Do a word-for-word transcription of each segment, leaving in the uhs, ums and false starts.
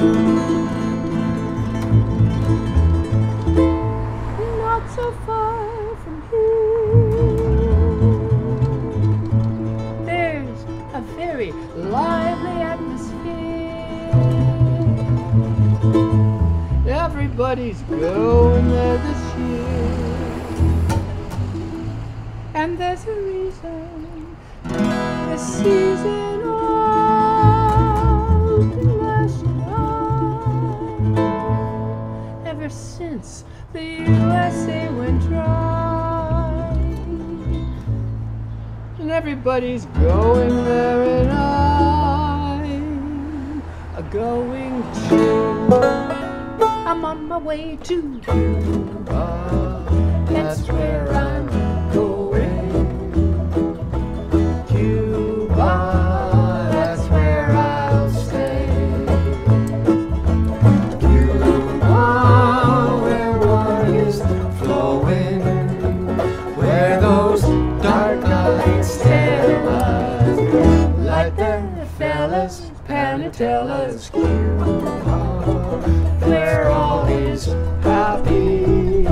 Not so far from here, there's a very lively atmosphere. Everybody's going there this year, and there's a reason. The season old been lasting on ever since the U S A went dry, and everybody's going there, and I'm a going to. I'm on my way to Cuba. That's where I'm going. Cuba, that's where I'll stay. Cuba, where water is flowing, where those dark-eyed sailors light their fellas, panatellas. Cuba, where all is happy.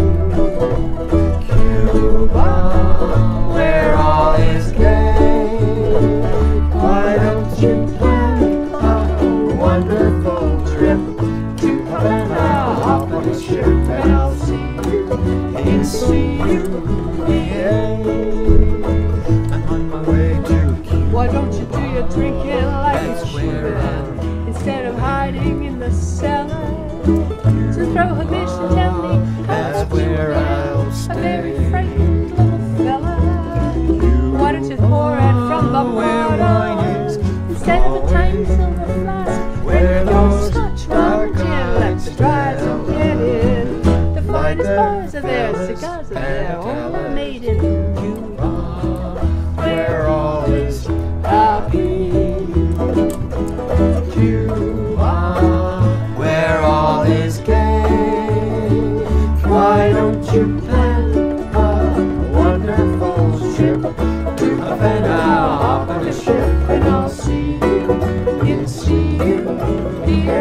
Cuba, where all is gay. Why don't you plan a wonderful trip to Havana? Hop on a ship and I'll see you in C U B A. I'm on my way to Cuba. Why don't you do your drinking like you should, instead of hiding in the cellar? So prohibition, tell me, that's where I'll stay. A very frightened little fella. Why don't you pour it from the bottle instead of a tiny silver flask? Where those Scotch rum gin left to dry to get in. The finest bars are there, cigars are there, all made in Cuba, where all is happy. Cuba, where all is gay. Why don't you plan a wonderful trip to Havana? Hop on a ship and I'll see you in C U B A.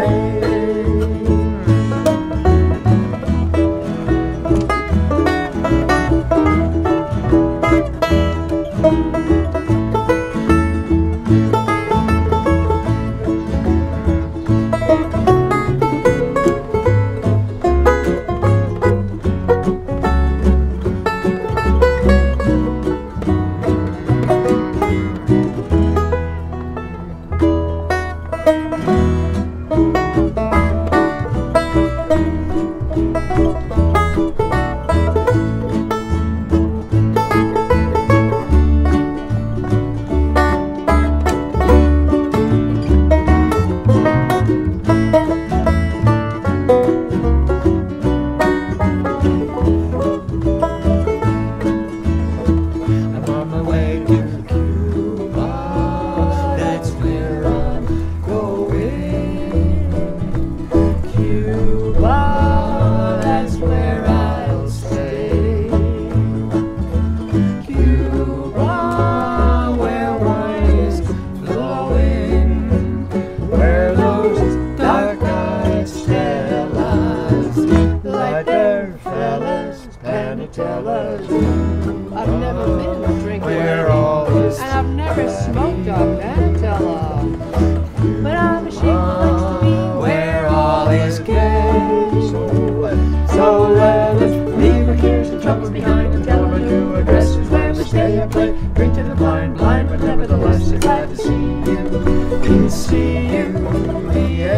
I've never been a drinker, where all is and I've never smoked a Manatella, but I'm ashamed likes to be where all is gay. So let us leave our cares and troubles behind and tell them our new addresses where we stay and play. Drink to the blind, blind, but nevertheless we're glad to see you in C U B A.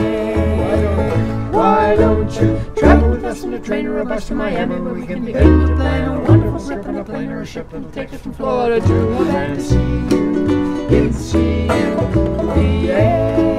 Why don't you travel with us in a train or a bus to Miami, where we can begin to plan a wonderful trip on a plane or a ship that'll take us from Florida to Havana to see you in C U B A.